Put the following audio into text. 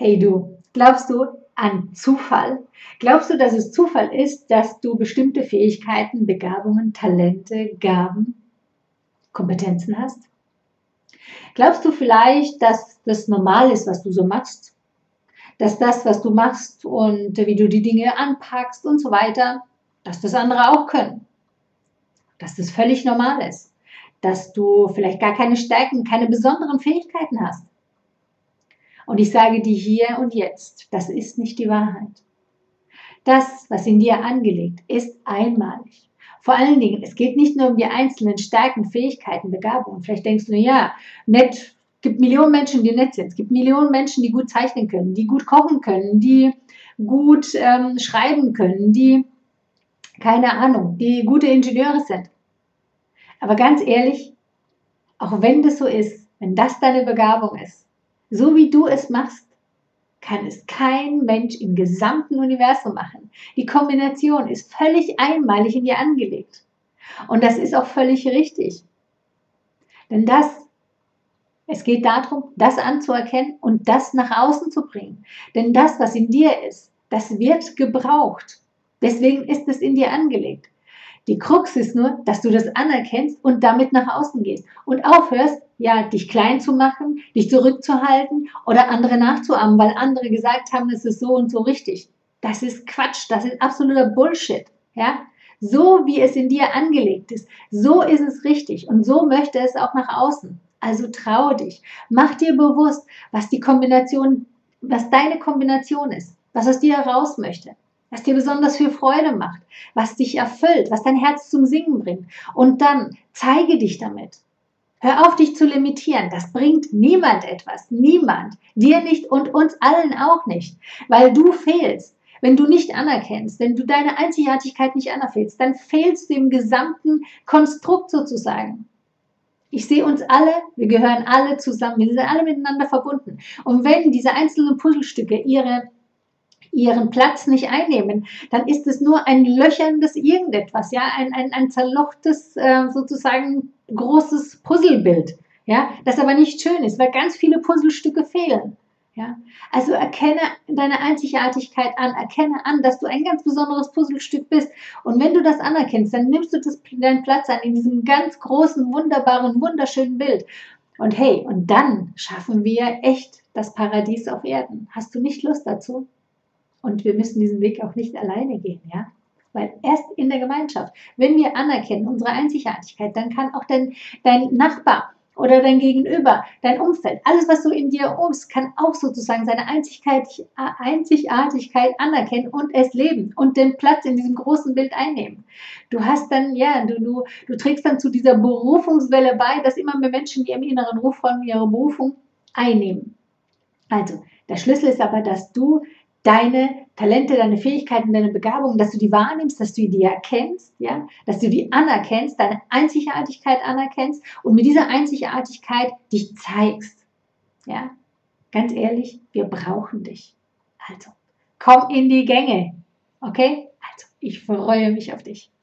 Hey du, glaubst du an Zufall? Glaubst du, dass es Zufall ist, dass du bestimmte Fähigkeiten, Begabungen, Talente, Gaben, Kompetenzen hast? Glaubst du vielleicht, dass das normal ist, was du so machst? Dass das, was du machst und wie du die Dinge anpackst und so weiter, dass das andere auch können? Dass das völlig normal ist? Dass du vielleicht gar keine Stärken, keine besonderen Fähigkeiten hast? Und ich sage dir hier und jetzt, das ist nicht die Wahrheit. Das, was in dir angelegt, ist einmalig. Vor allen Dingen, es geht nicht nur um die einzelnen Stärken, Fähigkeiten, Begabungen. Vielleicht denkst du, ja, nett, es gibt Millionen Menschen, die nett sind. Es gibt Millionen Menschen, die gut zeichnen können, die gut kochen können, die gut schreiben können, die, keine Ahnung, die gute Ingenieure sind. Aber ganz ehrlich, auch wenn das so ist, wenn das deine Begabung ist, so wie du es machst, kann es kein Mensch im gesamten Universum machen. Die Kombination ist völlig einmalig in dir angelegt. Und das ist auch völlig richtig. Denn es geht darum, das anzuerkennen und das nach außen zu bringen. Denn das, was in dir ist, das wird gebraucht. Deswegen ist es in dir angelegt. Die Krux ist nur, dass du das anerkennst und damit nach außen gehst und aufhörst, ja, dich klein zu machen, dich zurückzuhalten oder andere nachzuahmen, weil andere gesagt haben, es ist so und so richtig. Das ist Quatsch, das ist absoluter Bullshit. Ja? So wie es in dir angelegt ist, so ist es richtig und so möchte es auch nach außen. Also traue dich, mach dir bewusst, was deine Kombination ist, was aus dir heraus möchte, was dir besonders viel Freude macht, was dich erfüllt, was dein Herz zum Singen bringt. Und dann zeige dich damit. Hör auf, dich zu limitieren. Das bringt niemand etwas. Niemand. Dir nicht und uns allen auch nicht. Weil du fehlst. Wenn du nicht anerkennst, wenn du deine Einzigartigkeit nicht anerkennst, dann fehlst du im gesamten Konstrukt sozusagen. Ich sehe uns alle, wir gehören alle zusammen, wir sind alle miteinander verbunden. Und wenn diese einzelnen Puzzlestücke ihren Platz nicht einnehmen, dann ist es nur ein löcherndes irgendetwas, ja, ein zerlochtes, sozusagen großes Puzzlebild, ja, das aber nicht schön ist, weil ganz viele Puzzlestücke fehlen. Ja, also erkenne deine Einzigartigkeit an, erkenne an, dass du ein ganz besonderes Puzzlestück bist. Und wenn du das anerkennst, dann nimmst du deinen Platz an in diesem ganz großen, wunderbaren, wunderschönen Bild. Und hey, und dann schaffen wir echt das Paradies auf Erden. Hast du nicht Lust dazu? Und wir müssen diesen Weg auch nicht alleine gehen, ja? Weil erst in der Gemeinschaft, wenn wir anerkennen unsere Einzigartigkeit, dann kann auch dein Nachbar oder dein Gegenüber, dein Umfeld, alles, was so in dir ist, kann auch sozusagen seine Einzigartigkeit anerkennen und es leben und den Platz in diesem großen Bild einnehmen. Du hast dann, ja, du trägst dann zu dieser Berufungswelle bei, dass immer mehr Menschen, die im inneren Ruf folgen, ihre Berufung einnehmen. Also, der Schlüssel ist aber, dass du deine Talente, deine Fähigkeiten, deine Begabungen, dass du die wahrnimmst, dass du die erkennst, ja, dass du die anerkennst, deine Einzigartigkeit anerkennst und mit dieser Einzigartigkeit dich zeigst. Ja, ganz ehrlich, wir brauchen dich. Also, komm in die Gänge. Okay? Also, ich freue mich auf dich.